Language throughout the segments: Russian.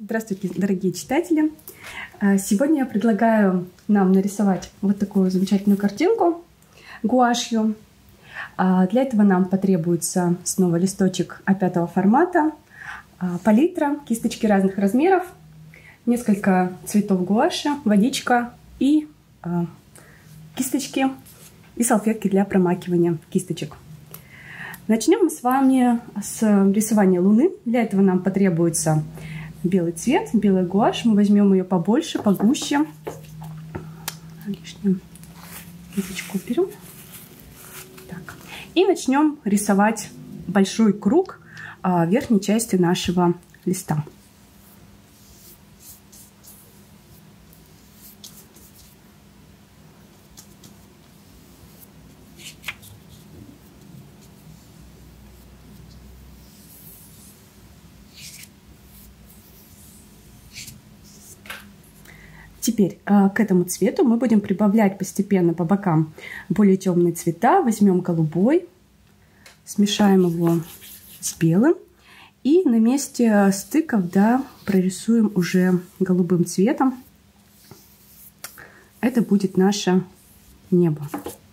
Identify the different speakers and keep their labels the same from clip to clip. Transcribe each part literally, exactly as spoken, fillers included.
Speaker 1: Здравствуйте, дорогие читатели! Сегодня я предлагаю нам нарисовать вот такую замечательную картинку гуашью. Для этого нам потребуется снова листочек а пять формата, палитра, кисточки разных размеров, несколько цветов гуаши, водичка и кисточки и салфетки для промакивания кисточек. Начнем мы с вами с рисования Луны. Для этого нам потребуется белый цвет, белая гуашь. Мы возьмем ее побольше, погуще. Лишнюю кисточку берем. Так. И начнем рисовать большой круг а, верхней части нашего листа. Теперь к этому цвету мы будем прибавлять постепенно по бокам более темные цвета. Возьмем голубой, смешаем его с белым и на месте стыков, да, прорисуем уже голубым цветом. Это будет наше небо.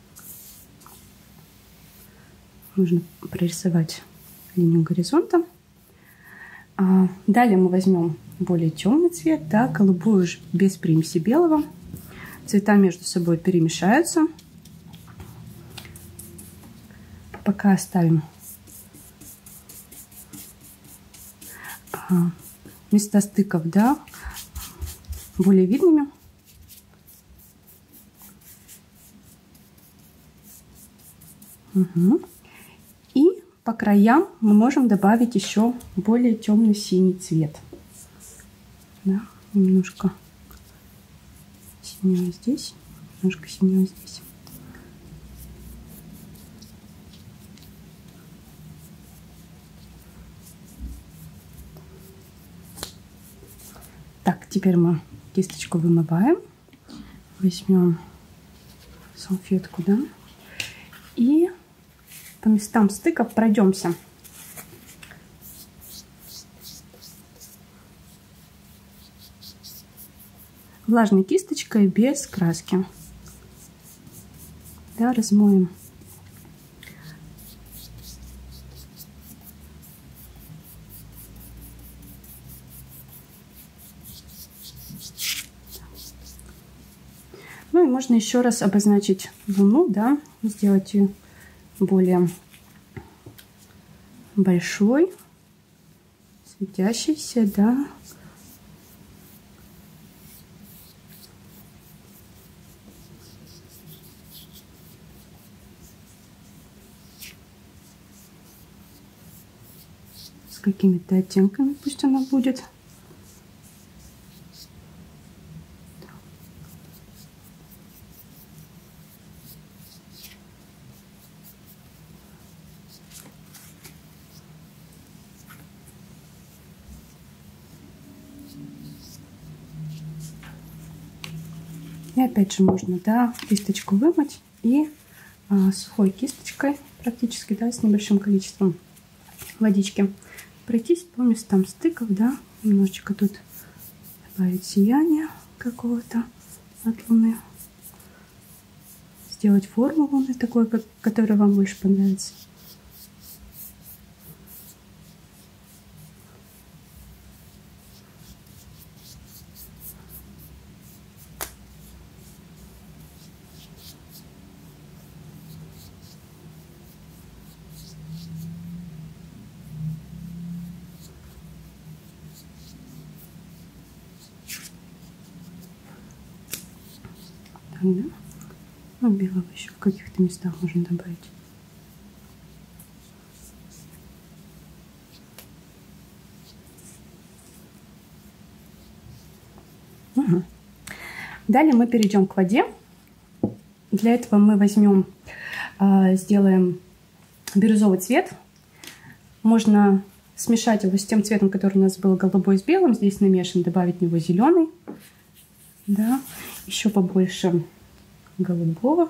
Speaker 1: Нужно прорисовать линию горизонта. Далее мы возьмем более темный цвет, да, голубой уже без примеси белого. Цвета между собой перемешаются. Пока оставим места стыков, да, более видными. Угу. И по краям мы можем добавить еще более темный синий цвет. Да, немножко синего здесь, немножко синего здесь. Так, теперь мы кисточку вымываем, возьмем салфетку, да, и по местам стыков пройдемся. Влажной кисточкой без краски. Да, размоем. Ну и можно еще раз обозначить Луну, да, сделать ее более большой, светящейся, да. С какими-то оттенками пусть она будет. И опять же можно, да, кисточку вымыть и а, сухой кисточкой, практически, да, с небольшим количеством водички, пройтись по местам стыков, да, немножечко тут добавить сияние какого-то от Луны, сделать форму Луны такой, как, которая вам больше понравится. Да? Ну, белого еще в каких-то местах можно добавить. Угу. Далее мы перейдем к воде. Для этого мы возьмем, сделаем бирюзовый цвет. Можно смешать его с тем цветом, который у нас был голубой с белым. Здесь намешан, добавить в него зеленый. Да, еще побольше голубого.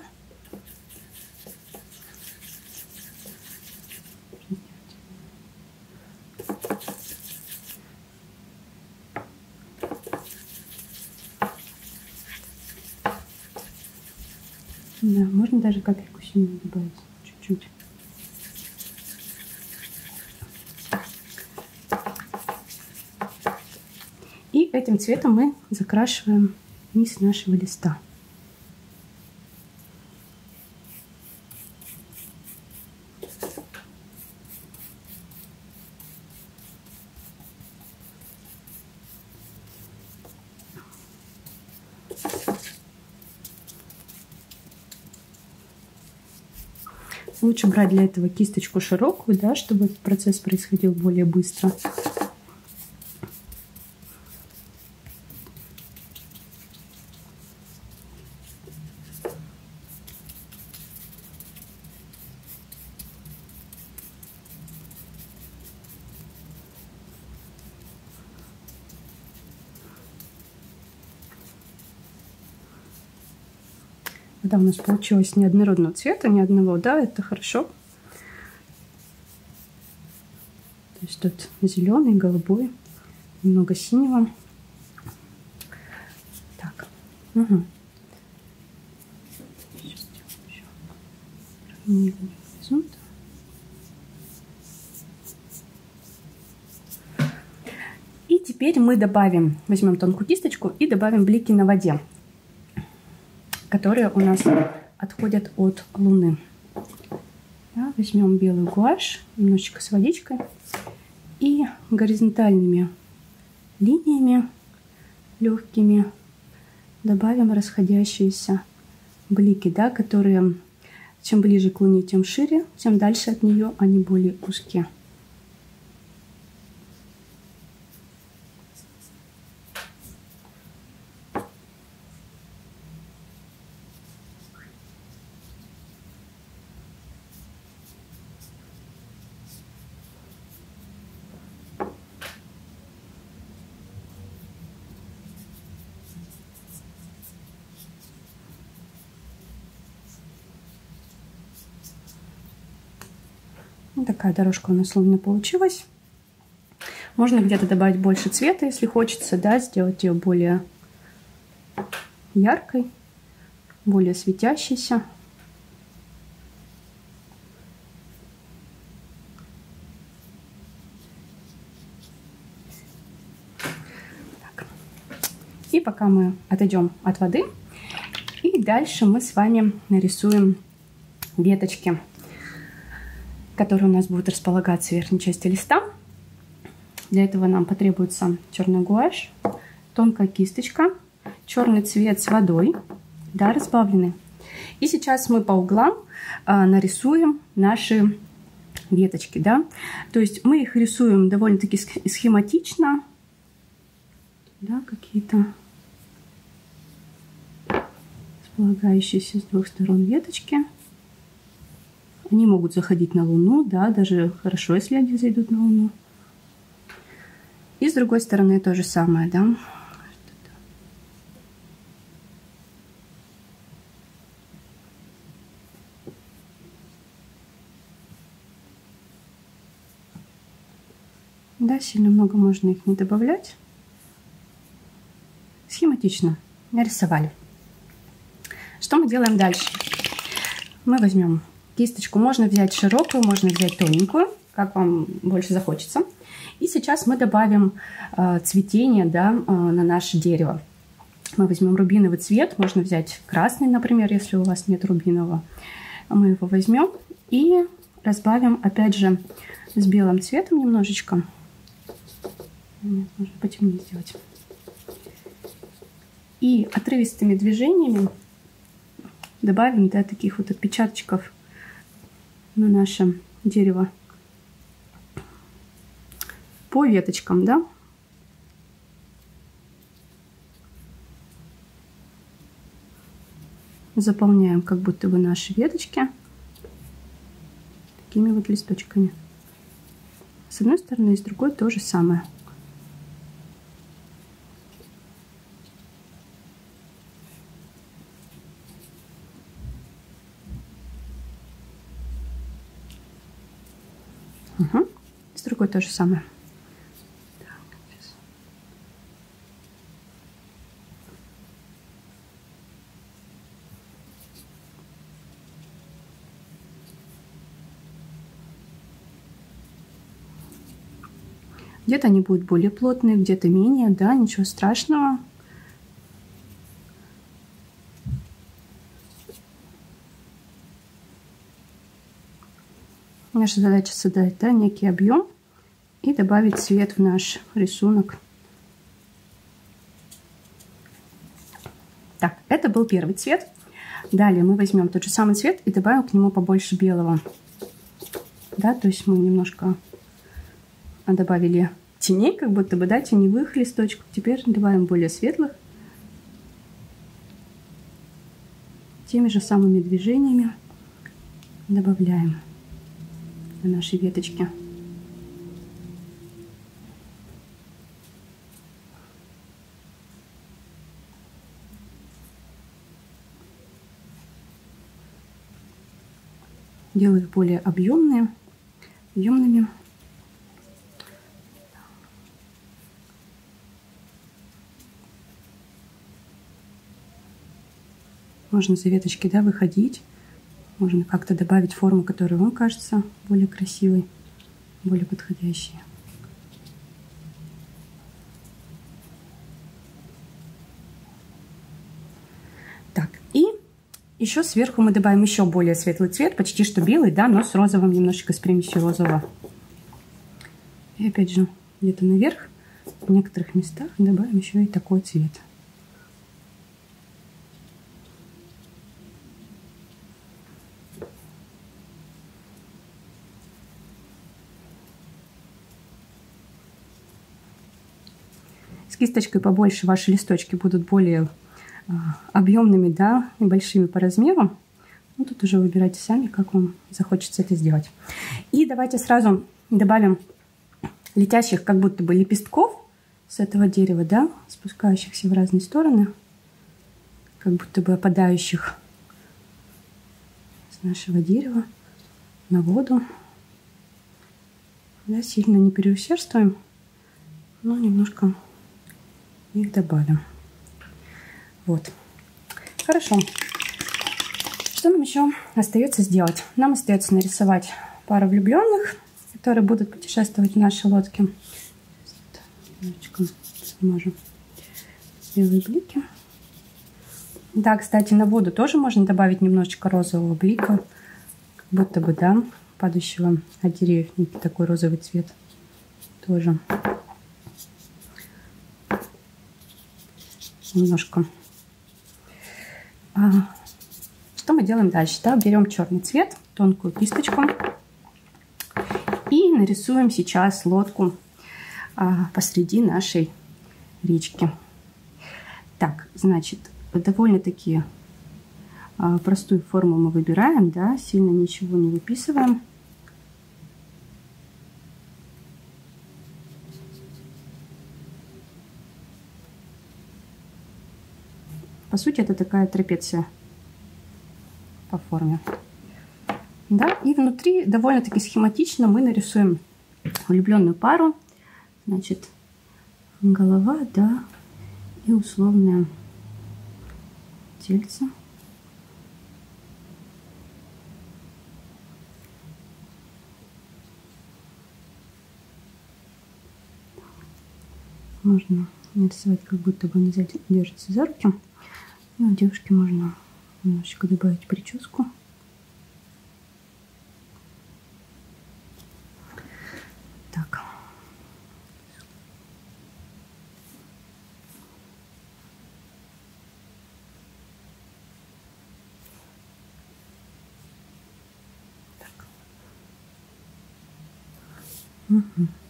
Speaker 1: Да, можно даже капельку синего добавить, чуть-чуть. И этим цветом мы закрашиваем низ нашего листа. Лучше брать для этого кисточку широкую, да, чтобы этот процесс происходил более быстро. Да, у нас получилось неоднородного цвета, ни одного, да, это хорошо. То есть тут зеленый, голубой, немного синего. Так, угу. И теперь мы добавим, возьмем тонкую кисточку и добавим блики на воде, которые у нас отходят от Луны. Да, возьмем белую гуашь, немножечко с водичкой и горизонтальными линиями легкими добавим расходящиеся блики, да, которые чем ближе к Луне, тем шире, тем дальше от нее они более узкие. Вот такая дорожка у нас лунная получилась. Можно где-то добавить больше цвета, если хочется, да, сделать ее более яркой, более светящейся. Так. И пока мы отойдем от воды, и дальше мы с вами нарисуем веточки, которые у нас будут располагаться в верхней части листа. Для этого нам потребуется черный гуашь, тонкая кисточка, черный цвет с водой, да, разбавленный. И сейчас мы по углам а, нарисуем наши веточки, да. То есть мы их рисуем довольно-таки схематично, да, какие-то располагающиеся с двух сторон веточки. Они могут заходить на Луну, да, даже хорошо, если они зайдут на Луну. И с другой стороны то же самое, да. Да, сильно много можно их не добавлять. Схематично нарисовали. Что мы делаем дальше? Мы возьмем кисточку, можно взять широкую, можно взять тоненькую, как вам больше захочется. И сейчас мы добавим э, цветение, да, э, на наше дерево. Мы возьмем рубиновый цвет, можно взять красный, например, если у вас нет рубинового. Мы его возьмем и разбавим, опять же, с белым цветом немножечко. Нет, можно потемнее сделать. И отрывистыми движениями добавим, да, таких вот отпечаточков на наше дерево по веточкам, да. Заполняем как будто бы наши веточки такими вот листочками. С одной стороны и с другой то же самое. Угу. С другой то же самое. Где-то они будут более плотные, где-то менее, да, ничего страшного. Наша задача создать, да, некий объем и добавить цвет в наш рисунок. Так, это был первый цвет. Далее мы возьмем тот же самый цвет и добавим к нему побольше белого. Да, то есть мы немножко добавили теней, как будто бы, да, теневых листочков. Теперь добавим более светлых. Теми же самыми движениями добавляем на наши веточки. Делаю их более объемные, объемными. Можно за веточки, да, выходить. Можно как-то добавить форму, которая вам кажется более красивой, более подходящей. Так, и еще сверху мы добавим еще более светлый цвет, почти что белый, да, но с розовым, немножечко с примесью розового. И опять же, где-то наверх, в некоторых местах добавим еще и такой цвет. С кисточкой побольше ваши листочки будут более объемными, да, и большими по размеру. Ну, тут уже выбирайте сами, как вам захочется это сделать. И давайте сразу добавим летящих как будто бы лепестков с этого дерева, да, спускающихся в разные стороны, как будто бы опадающих с нашего дерева на воду. Да, сильно не переусердствуем, но немножко их добавим. Вот. Хорошо. Что нам еще остается сделать? Нам остается нарисовать пару влюбленных, которые будут путешествовать в нашей лодке. Смажем белые блики. Да, кстати, на воду тоже можно добавить немножечко розового блика, как будто бы, да, падающего от деревьев, такой розовый цвет тоже. Немножко. А, что мы делаем дальше? Да? Берем черный цвет, тонкую кисточку и нарисуем сейчас лодку а, посреди нашей речки. Так, значит, довольно-таки а, простую форму мы выбираем, да, сильно ничего не выписываем. По сути, это такая трапеция по форме. Да, и внутри довольно-таки схематично мы нарисуем влюбленную пару. Значит, голова, да, и условное тельце. Можно нарисовать, как будто бы она держится за руки. И у девушки можно немножечко добавить прическу. Так. Так. Угу.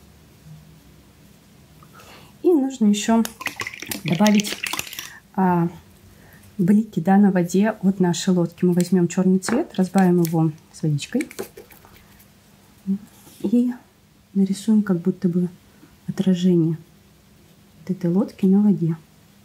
Speaker 1: И нужно еще добавить а, блики, да, на воде от нашей лодки. Мы возьмем черный цвет, разбавим его с водичкой и нарисуем как будто бы отражение от этой лодки на воде.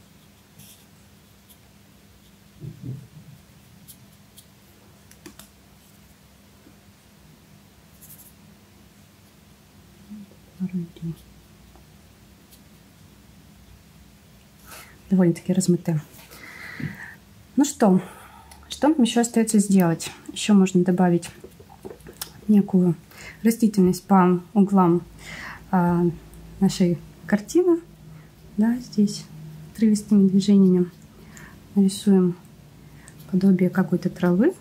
Speaker 1: Довольно-таки размытые. Ну что, что нам еще остается сделать? Еще можно добавить некую растительность по углам а, нашей картины. Да, здесь отрывистыми движениями нарисуем подобие какой-то травы.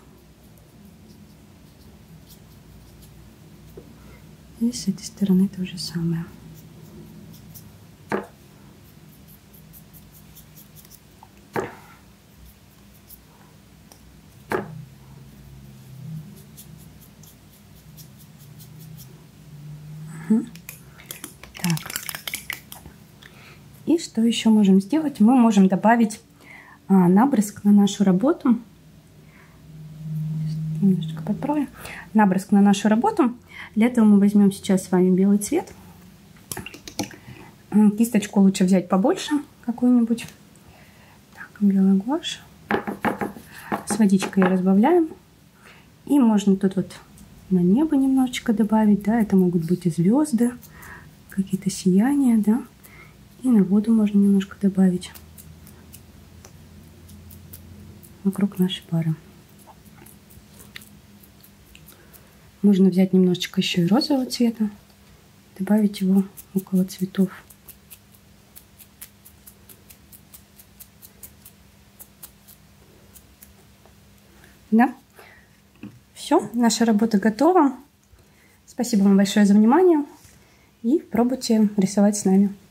Speaker 1: И с этой стороны то же самое. Угу. Так. И что еще можем сделать? Мы можем добавить а, набрызг на нашу работу. Немножко подправлю. Набрызг на нашу работу. Для этого мы возьмем сейчас с вами белый цвет. Кисточку лучше взять побольше какую-нибудь. Так, белый гуашь. С водичкой разбавляем. И можно тут вот на небо немножечко добавить. Да, это могут быть и звезды, какие-то сияния, да. И на воду можно немножко добавить вокруг нашей пары. Можно взять немножечко еще и розового цвета, добавить его около цветов. Да? Все, наша работа готова. Спасибо вам большое за внимание и пробуйте рисовать с нами.